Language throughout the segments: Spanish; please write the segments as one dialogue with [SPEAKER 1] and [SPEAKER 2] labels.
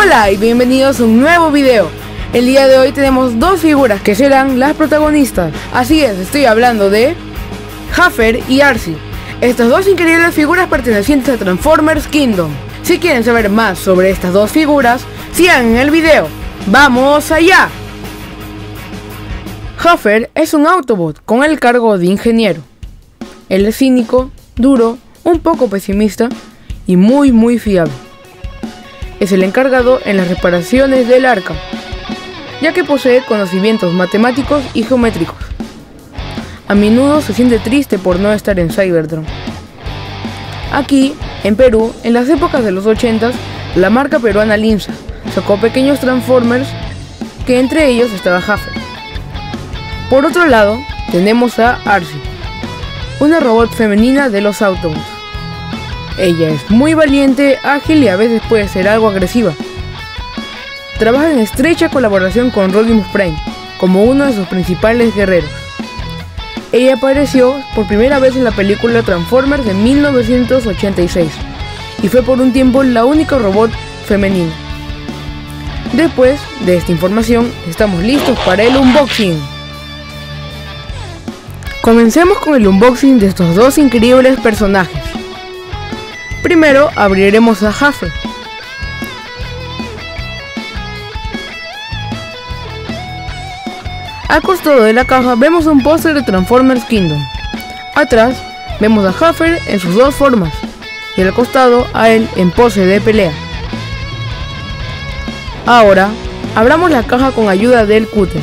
[SPEAKER 1] Hola y bienvenidos a un nuevo video. El día de hoy tenemos dos figuras que serán las protagonistas. Así es, estoy hablando de Jaffer y Arcee. Estas dos increíbles figuras pertenecientes a Transformers Kingdom. Si quieren saber más sobre estas dos figuras, sigan en el video. ¡Vamos allá! Jaffer es un Autobot con el cargo de ingeniero. Él es cínico, duro, un poco pesimista y muy fiable. Es el encargado en las reparaciones del Arca, ya que posee conocimientos matemáticos y geométricos. A menudo se siente triste por no estar en Cybertron. Aquí, en Perú, en las épocas de los 80s, la marca peruana Linsa sacó pequeños Transformers, que entre ellos estaba Jaffer. Por otro lado, tenemos a Arcee, una robot femenina de los Autobots. Ella es muy valiente, ágil y a veces puede ser algo agresiva. Trabaja en estrecha colaboración con Rodimus Prime, como uno de sus principales guerreros. Ella apareció por primera vez en la película Transformers de 1986 y fue por un tiempo la única robot femenina. Después de esta información, estamos listos para el unboxing. Comencemos con el unboxing de estos dos increíbles personajes. Primero abriremos a Jaffer. Al costado de la caja vemos un póster de Transformers Kingdom. Atrás vemos a Jaffer en sus dos formas y al costado a él en pose de pelea. Ahora abramos la caja con ayuda del cúter.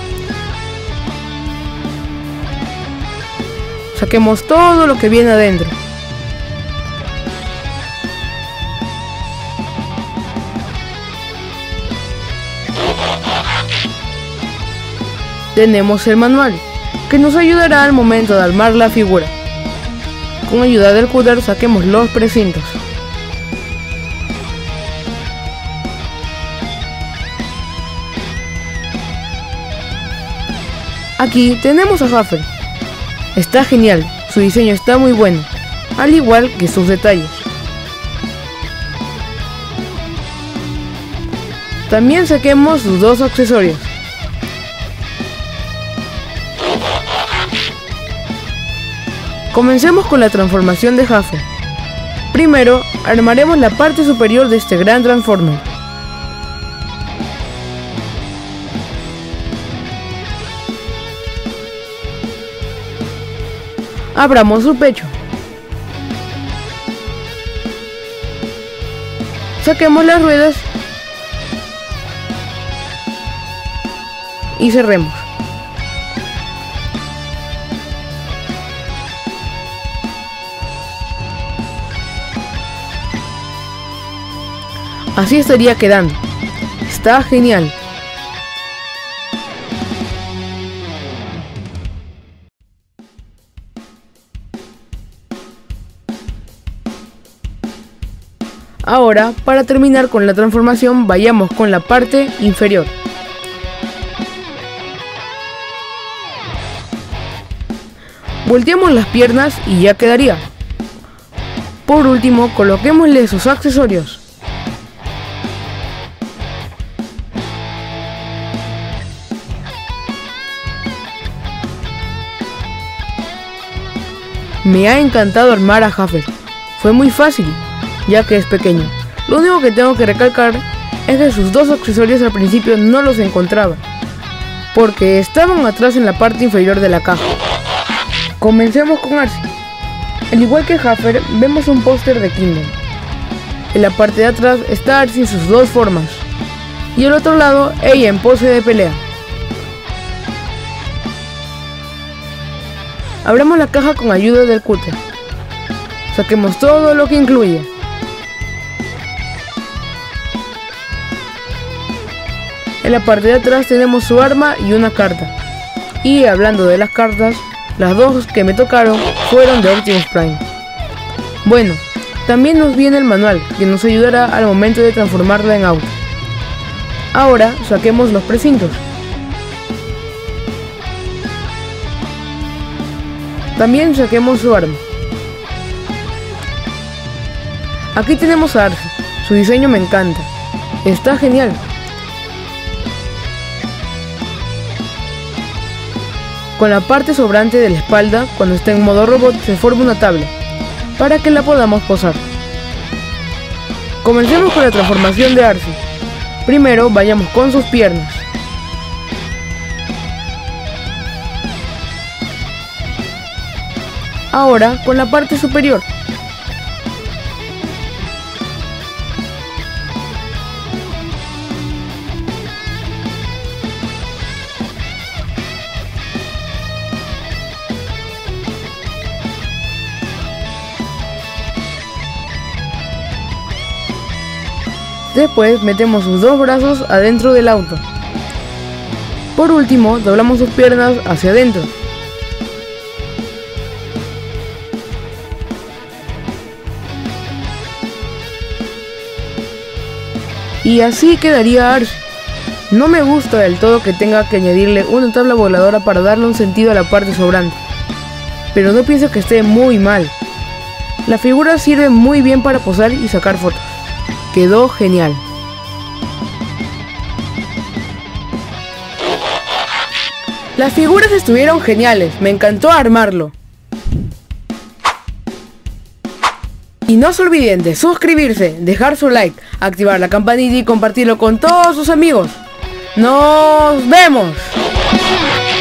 [SPEAKER 1] Saquemos todo lo que viene adentro. Tenemos el manual, que nos ayudará al momento de armar la figura. Con ayuda del cúter saquemos los precintos. Aquí tenemos a Jaffer. Está genial, su diseño está muy bueno, al igual que sus detalles. También saquemos sus dos accesorios. Comencemos con la transformación de Jaffer. Primero, armaremos la parte superior de este gran Transformer. Abramos su pecho. Saquemos las ruedas y cerremos. Así estaría quedando. Está genial. Ahora, para terminar con la transformación, vayamos con la parte inferior. Volteamos las piernas y ya quedaría. Por último, coloquémosle sus accesorios. Me ha encantado armar a Jaffer. Fue muy fácil, ya que es pequeño. Lo único que tengo que recalcar es que sus dos accesorios al principio no los encontraba, porque estaban atrás en la parte inferior de la caja. Comencemos con Arcee. Al igual que Jaffer, vemos un póster de Kingdom. En la parte de atrás está Arcee en sus dos formas, y al otro lado ella en pose de pelea. Abramos la caja con ayuda del cúter. Saquemos todo lo que incluye. En la parte de atrás tenemos su arma y una carta. Y hablando de las cartas, las dos que me tocaron fueron de Optimus Prime. Bueno, también nos viene el manual, que nos ayudará al momento de transformarla en auto. Ahora saquemos los precintos. También saquemos su arma. Aquí tenemos a Arcee, su diseño me encanta. Está genial. Con la parte sobrante de la espalda, cuando está en modo robot, se forma una tabla, para que la podamos posar. Comencemos con la transformación de Arcee. Primero vayamos con sus piernas. Ahora con la parte superior. Después metemos sus dos brazos adentro del auto. Por último, doblamos sus piernas hacia adentro. Y así quedaría Arcee. No me gusta del todo que tenga que añadirle una tabla voladora para darle un sentido a la parte sobrante, pero no pienso que esté muy mal. La figura sirve muy bien para posar y sacar fotos. Quedó genial. Las figuras estuvieron geniales, me encantó armarlo. Y no se olviden de suscribirse, dejar su like, activar la campanita y compartirlo con todos sus amigos. ¡Nos vemos!